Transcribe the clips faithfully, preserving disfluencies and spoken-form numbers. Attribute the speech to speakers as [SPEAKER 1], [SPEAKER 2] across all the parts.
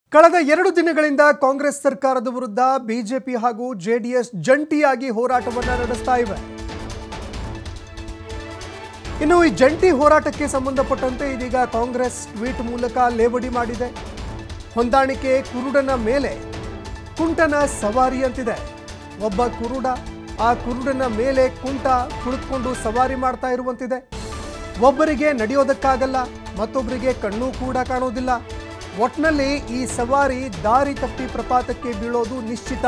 [SPEAKER 1] ಕಳೆದ ಎರಡು ದಿನಗಳಿಂದ ಕಾಂಗ್ರೆಸ್ ಸರ್ಕಾರದ ವಿರುದ್ಧ ಬಿಜೆಪಿ ಹಾಗೂ ಜೆಡಿಎಸ್ ಜಂಟಿಯಾಗಿ ಹೋರಾಟವನ್ನು ನಡೆಸ್ತಾ ಇವೆ. ಇನ್ನು ಈ ಜಂಟಿ ಹೋರಾಟಕ್ಕೆ ಸಂಬಂಧಪಟ್ಟಂತೆ ಇದೀಗ ಕಾಂಗ್ರೆಸ್ ಟ್ವೀಟ್ ಮೂಲಕ ಲೇವಡಿ ಮಾಡಿದೆ. ಹೊಂದಾಣಿಕೆ ಕುರುಡನ ಮೇಲೆ ಕುಂಟನ ಸವಾರಿ ಅಂತಿದೆ. ಒಬ್ಬ ಕುರುಡ ಆ ಕುರುಡನ ಮೇಲೆ ಕುಂಟ ಕುಳಿತುಕೊಂಡು ಸವಾರಿ ಮಾಡ್ತಾ ಇರುವಂತಿದೆ. ಒಬ್ಬರಿಗೆ ನಡೆಯೋದಕ್ಕಾಗಲ್ಲ, ಮತ್ತೊಬ್ಬರಿಗೆ ಕಣ್ಣು ಕೂಡ ಕಾಣೋದಿಲ್ಲ. ಒಟ್ನಲ್ಲಿ ಈ ಸವಾರಿ ದಾರಿ ತಪ್ಪಿ ಪ್ರಪಾತಕ್ಕೆ ಬೀಳೋದು ನಿಶ್ಚಿತ.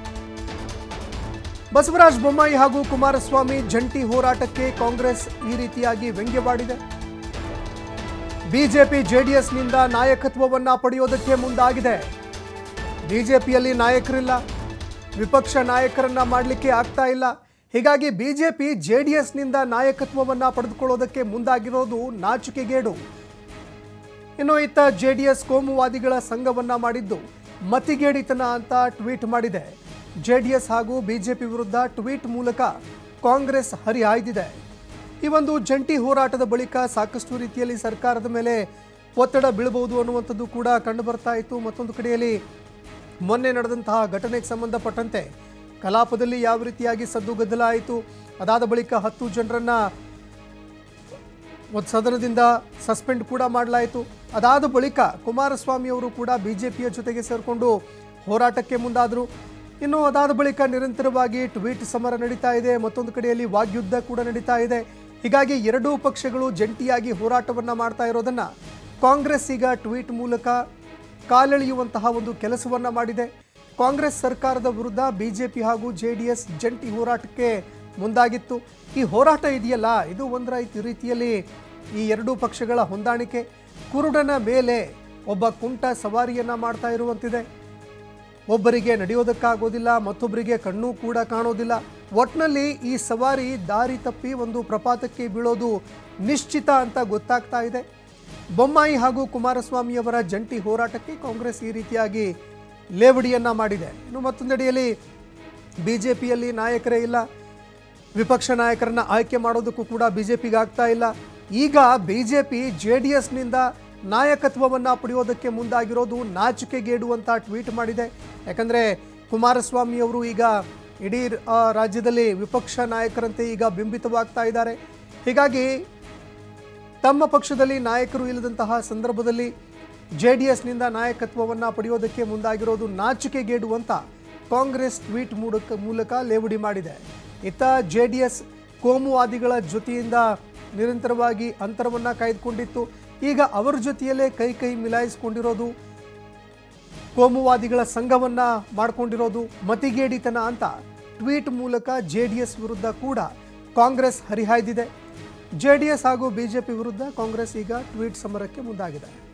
[SPEAKER 1] ಬಸವರಾಜ ಬೊಮ್ಮಾಯಿ ಹಾಗೂ ಕುಮಾರಸ್ವಾಮಿ ಜಂಟಿ ಹೋರಾಟಕ್ಕೆ ಕಾಂಗ್ರೆಸ್ ಈ ರೀತಿಯಾಗಿ ವ್ಯಂಗ್ಯವಾಡಿದೆ. ಬಿಜೆಪಿ ಜೆಡಿಎಸ್ನಿಂದ ನಾಯಕತ್ವವನ್ನ ಪಡೆಯೋದಕ್ಕೆ ಮುಂದಾಗಿದೆ. ಬಿಜೆಪಿಯಲ್ಲಿ ನಾಯಕರಿಲ್ಲ, ವಿಪಕ್ಷ ನಾಯಕರನ್ನ ಮಾಡಲಿಕ್ಕೆ ಆಗ್ತಾ ಇಲ್ಲ. ಹೀಗಾಗಿ ಬಿಜೆಪಿ ಜೆಡಿಎಸ್ನಿಂದ ನಾಯಕತ್ವವನ್ನ ಪಡೆದುಕೊಳ್ಳೋದಕ್ಕೆ ಮುಂದಾಗಿರೋದು ನಾಚಿಕೆಗೇಡು. ಇನ್ನು ಇತ್ತ ಜೆಡಿಎಸ್ ಕೋಮುವಾದಿಗಳ ಸಂಘವನ್ನ ಮಾಡಿದ್ದು ಮತಿಗೇಡಿತನ ಅಂತ ಟ್ವೀಟ್ ಮಾಡಿದೆ. ಜೆಡಿಎಸ್ ಹಾಗೂ ಬಿಜೆಪಿ ವಿರುದ್ಧ ಟ್ವೀಟ್ ಮೂಲಕ ಕಾಂಗ್ರೆಸ್ ಹರಿಹಾಯ್ದಿದೆ. ಈ ಒಂದು ಜಂಟಿ ಹೋರಾಟದ ಬಳಿಕ ಸಾಕಷ್ಟು ರೀತಿಯಲ್ಲಿ ಸರ್ಕಾರದ ಮೇಲೆ ಒತ್ತಡ ಬೀಳಬಹುದು ಅನ್ನುವಂಥದ್ದು ಕೂಡ ಕಂಡು ಬರ್ತಾ ಇತ್ತು. ಮತ್ತೊಂದು ಕಡೆಯಲ್ಲಿ ಮೊನ್ನೆ ನಡೆದಂತಹ ಘಟನೆಗೆ ಸಂಬಂಧಪಟ್ಟಂತೆ ಕಲಾಪದಲ್ಲಿ ಯಾವ ರೀತಿಯಾಗಿ ಸದ್ದು ಗದ್ದಲ ಆಯಿತು, ಅದಾದ ಬಳಿಕ ಹತ್ತು ಜನರನ್ನ ಒಂದು ಸದನದಿಂದ ಸಸ್ಪೆಂಡ್ ಕೂಡ ಮಾಡಲಾಯಿತು. ಅದಾದ ಬಳಿಕ ಕುಮಾರಸ್ವಾಮಿ ಅವರು ಕೂಡ ಬಿಜೆಪಿಯ ಜೊತೆಗೆ ಸೇರಿಕೊಂಡು ಹೋರಾಟಕ್ಕೆ ಮುಂದಾದರು. ಇನ್ನು ಅದಾದ ಬಳಿಕ ನಿರಂತರವಾಗಿ ಟ್ವೀಟ್ ಸಮರ ನಡೀತಾ ಇದೆ. ಮತ್ತೊಂದು ಕಡೆಯಲ್ಲಿ ವಾಗ್ಯುದ್ಧ ಕೂಡ ನಡೀತಾ ಇದೆ. ಹೀಗಾಗಿ ಎರಡೂ ಪಕ್ಷಗಳು ಜಂಟಿಯಾಗಿ ಹೋರಾಟವನ್ನು ಮಾಡ್ತಾ ಇರೋದನ್ನು ಕಾಂಗ್ರೆಸ್ ಈಗ ಟ್ವೀಟ್ ಮೂಲಕ ಕಾಲೆಳೆಯುವಂತಹ ಒಂದು ಕೆಲಸವನ್ನು ಮಾಡಿದೆ. ಕಾಂಗ್ರೆಸ್ ಸರ್ಕಾರದ ವಿರುದ್ಧ ಬಿಜೆಪಿ ಹಾಗೂ ಜೆಡಿಎಸ್ ಜಂಟಿ ಹೋರಾಟಕ್ಕೆ ಮುಂದಾಗಿತ್ತು. ಈ ಹೋರಾಟ ಇದೆಯಲ್ಲ, ಇದು ಒಂದರ ರೀತಿಯಲ್ಲಿ ಈ ಎರಡೂ ಪಕ್ಷಗಳ ಹೊಂದಾಣಿಕೆ. ಕುರುಡನ ಮೇಲೆ ಒಬ್ಬ ಕುಂಟ ಸವಾರಿಯನ್ನು ಮಾಡ್ತಾ ಇರುವಂತಿದೆ. ಒಬ್ಬರಿಗೆ ನಡೆಯೋದಕ್ಕಾಗೋದಿಲ್ಲ, ಮತ್ತೊಬ್ಬರಿಗೆ ಕಣ್ಣು ಕೂಡ ಕಾಣೋದಿಲ್ಲ. ಒಟ್ಟಿನಲ್ಲಿ ಈ ಸವಾರಿ ದಾರಿ ತಪ್ಪಿ ಒಂದು ಪ್ರಪಾತಕ್ಕೆ ಬೀಳೋದು ನಿಶ್ಚಿತ ಅಂತ ಗೊತ್ತಾಗ್ತಾ ಇದೆ. ಬೊಮ್ಮಾಯಿ ಹಾಗೂ ಕುಮಾರಸ್ವಾಮಿ ಅವರ ಜಂಟಿ ಹೋರಾಟಕ್ಕೆ ಕಾಂಗ್ರೆಸ್ ಈ ರೀತಿಯಾಗಿ ಲೇವಡಿಯನ್ನು ಮಾಡಿದೆ. ಇನ್ನು ಮತ್ತೊಂದೆಡೆಯಲ್ಲಿ ಬಿಜೆಪಿಯಲ್ಲಿ ನಾಯಕರೇ ಇಲ್ಲ, ವಿಪಕ್ಷ ನಾಯಕರನ್ನ ಆಯ್ಕೆ ಮಾಡೋದಕ್ಕೂ ಕೂಡ ಬಿಜೆಪಿಗೆ ಆಗ್ತಾ ಇಲ್ಲ. ಈಗ ಬಿಜೆಪಿ ಜೆಡಿಎಸ್ನಿಂದ ನಾಯಕತ್ವವನ್ನು ಪಡೆಯೋದಕ್ಕೆ ಮುಂದಾಗಿರೋದು ನಾಚಿಕೆಗೇಡು ಅಂತ ಟ್ವೀಟ್ ಮಾಡಿದೆ. ಯಾಕಂದರೆ ಕುಮಾರಸ್ವಾಮಿ ಅವರು ಈಗ ಇಡೀ ರಾಜ್ಯದಲ್ಲಿ ವಿಪಕ್ಷ ನಾಯಕರಂತೆ ಈಗ ಬಿಂಬಿತವಾಗ್ತಾ ಇದ್ದಾರೆ. ಹೀಗಾಗಿ ತಮ್ಮ ಪಕ್ಷದಲ್ಲಿ ನಾಯಕರು ಇಲ್ಲದಂತಹ ಸಂದರ್ಭದಲ್ಲಿ ಜೆ ಡಿ ಎಸ್ನಿಂದ ನಾಯಕತ್ವವನ್ನು ಪಡೆಯೋದಕ್ಕೆ ಮುಂದಾಗಿರೋದು ನಾಚಿಕೆಗೇಡು ಅಂತ ಕಾಂಗ್ರೆಸ್ ಟ್ವೀಟ್ ಮೂಲಕ ಮೂಲಕ ಲೇವಡಿ ಮಾಡಿದೆ. ಇತ್ತ ಜೆ ಡಿ ಎಸ್ ಕೋಮುವಾದಿಗಳ ಜೊತೆಯಿಂದ ನಿರಂತರವಾಗಿ ಅಂತರವನ್ನು ಕಾಯ್ದುಕೊಂಡಿತ್ತು. ಈಗ ಅವರ ಜೊತೆಯಲ್ಲೇ ಕೈ ಕೈ ಮಿಲಾಯಿಸಿಕೊಂಡಿರೋದು, ಕೋಮುವಾದಿಗಳ ಸಂಘವನ್ನು ಮಾಡಿಕೊಂಡಿರೋದು ಮತಿಗೇಡಿತನ ಅಂತ ಟ್ವೀಟ್ ಮೂಲಕ ಜೆ ಡಿ ಎಸ್ ವಿರುದ್ಧ ಕೂಡ ಕಾಂಗ್ರೆಸ್ ಹರಿಹಾಯ್ದಿದೆ. ಜೆ ಡಿ ಎಸ್ ಹಾಗೂ ಬಿಜೆಪಿ ವಿರುದ್ಧ ಕಾಂಗ್ರೆಸ್ ಈಗ ಟ್ವೀಟ್ ಸಮರಕ್ಕೆ ಮುಂದಾಗಿದೆ.